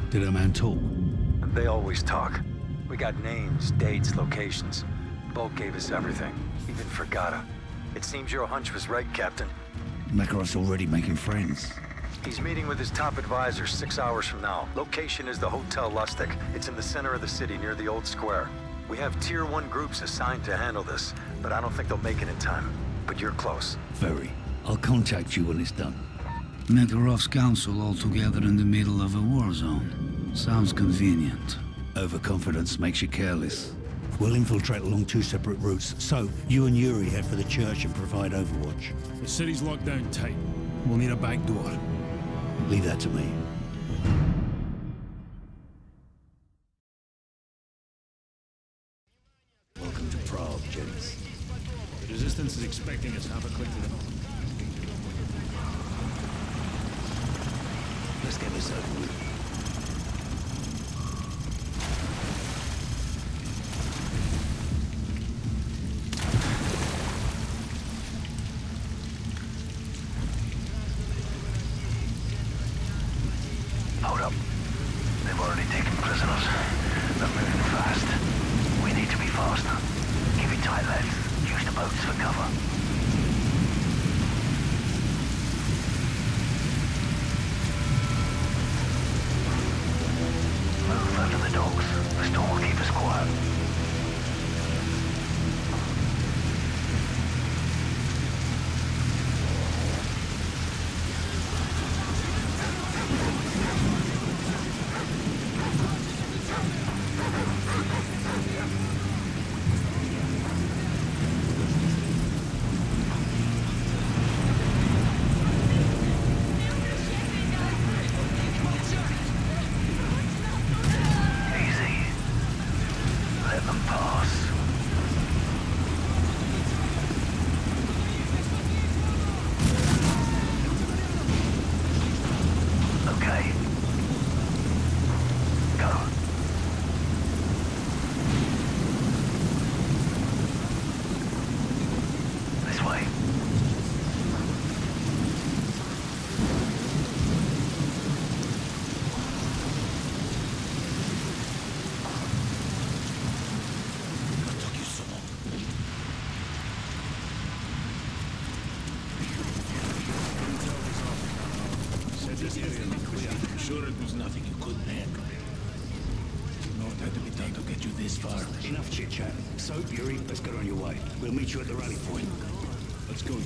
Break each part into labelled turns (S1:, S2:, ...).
S1: Did our man talk?
S2: They always talk. We got names, dates, locations. Volk gave us everything, even Fragata. It seems your hunch was right, Captain.
S1: Makarov's already making friends.
S2: He's meeting with his top advisor 6 hours from now. Location is the Hotel Lustig. It's in the center of the city near the old square. We have Tier 1 groups assigned to handle this, but I don't think they'll make it in time. But you're close.
S1: Very. I'll contact you when it's done.
S3: Makarov's council all together in the middle of a war zone. Sounds convenient.
S1: Overconfidence makes you careless. We'll infiltrate along 2 separate routes, so you and Yuri head for the church and provide overwatch.
S4: The city's locked down tight. We'll need a back door.
S1: Leave that to me. Welcome to Prague, gents.
S4: The Resistance is expecting us. Have a click to them.
S1: Let's get this over with.
S5: Hold up. They've already taken prisoners. They're moving fast. We need to be faster. Keep it tight, lads. Use the boats for cover. Move after the dogs. The storm will keep us quiet.
S1: Sure there's nothing you couldn't handle. You know what had to be done to get you this far. Enough chit-chat. So, Yuri, let's get on your way. We'll meet you at the rally point. Let's go.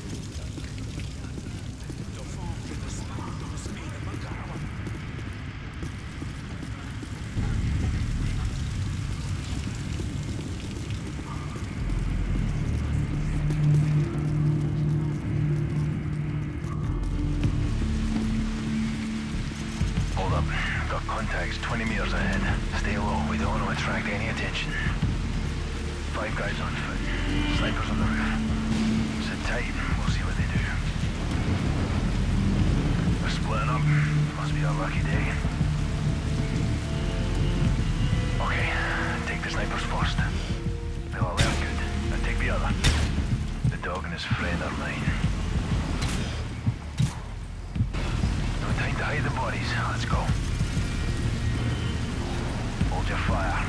S5: Contacts 20 meters ahead. Stay low, we don't want to attract any attention. 5 guys on foot. Snipers on the roof. Sit tight, we'll see what they do. They're splitting up. Must be a lucky day. Okay, take the snipers first. They'll alert good, and take the other. The dog and his friend are mine. No time to hide the bodies. Let's go. Hold your fire.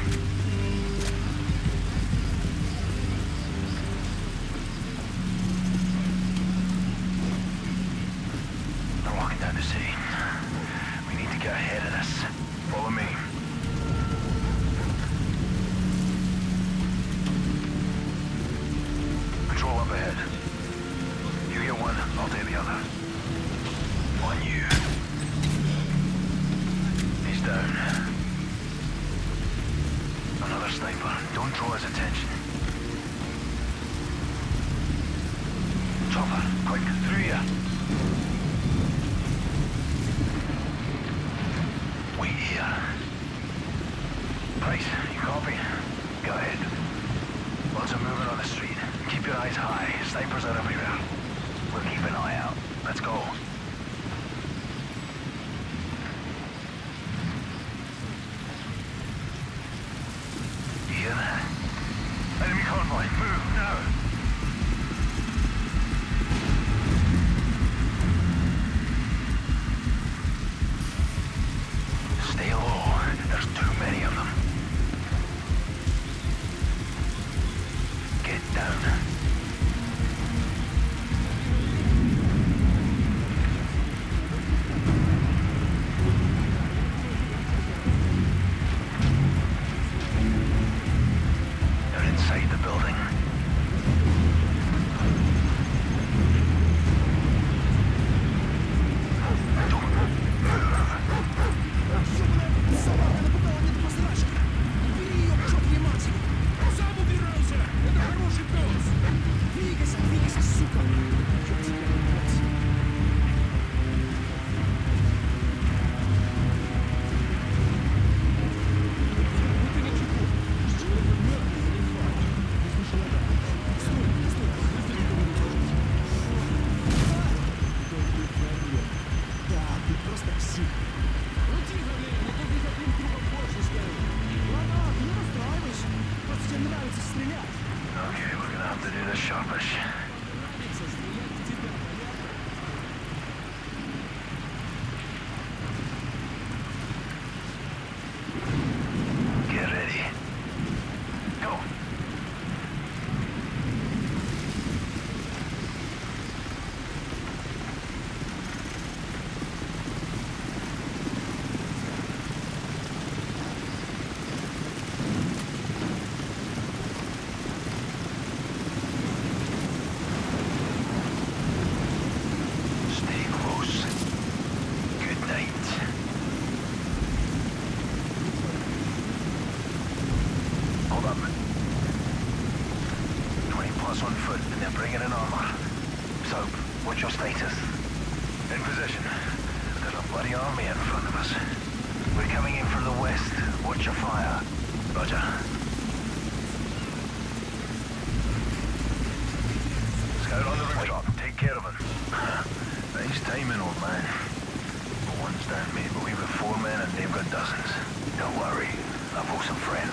S5: They're walking down the city. We need to get ahead of this. Follow me. Patrol up ahead. You get one, I'll take the other. On you. He's down. Another sniper. Don't draw his attention. Chopper, quick, through here. Wait here. Price, you copy? Go ahead. Lots of movement on the street. Keep your eyes high. Snipers are everywhere. We'll keep an eye out. Let's go. Enemy convoy, move, now! Stay Soap, what's your status? In position. There's a bloody army in front of us. We're coming in from the west. Watch your fire. Roger. Scout on the rooftop. Take care of him. Nice timing, old man. One's down, mate, but we've got 4 men and they've got dozens. Don't worry. I've got some friends.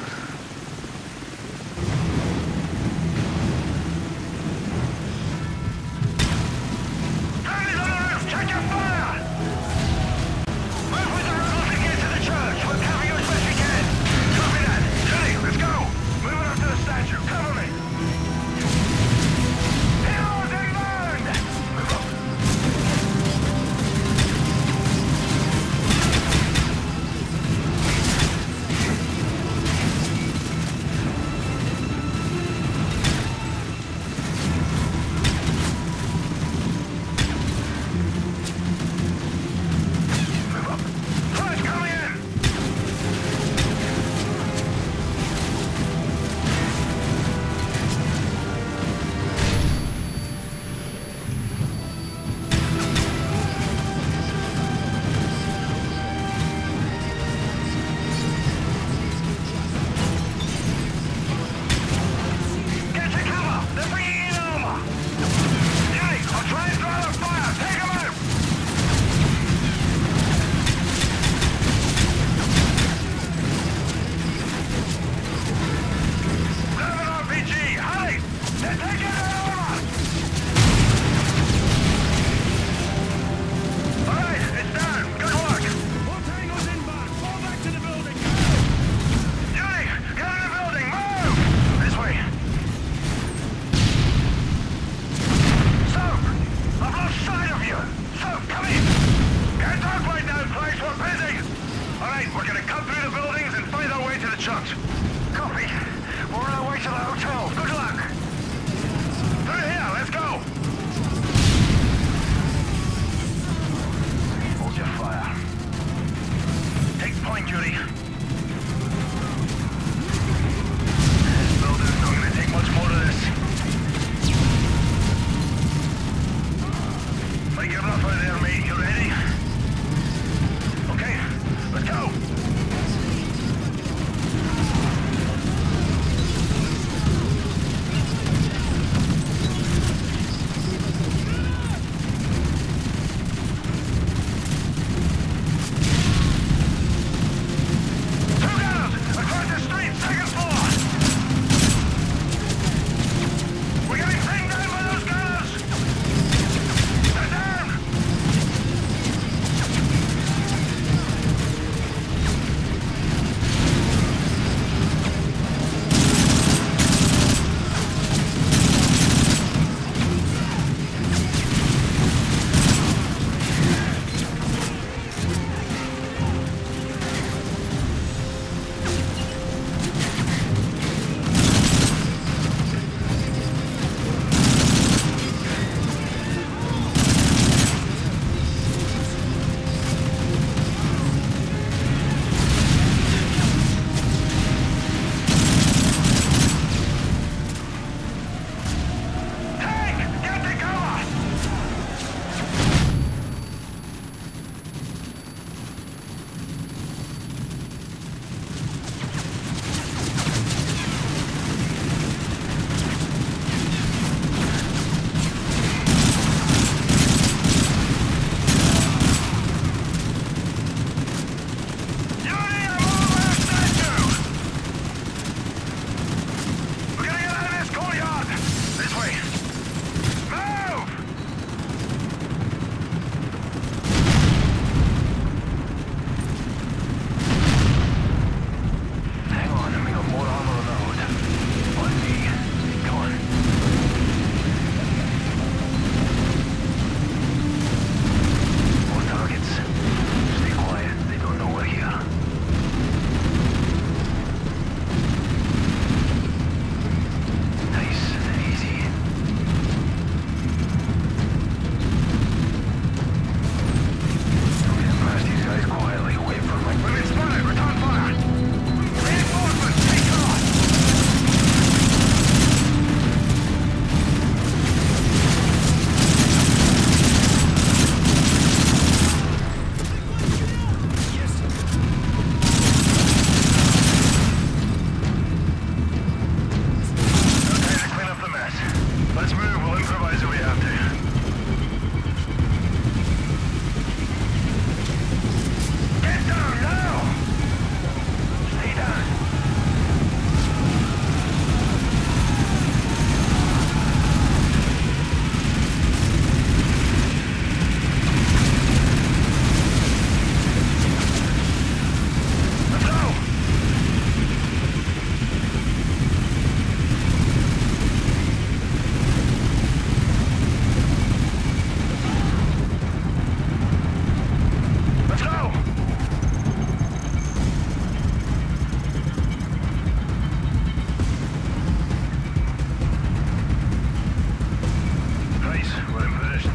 S5: We're in position.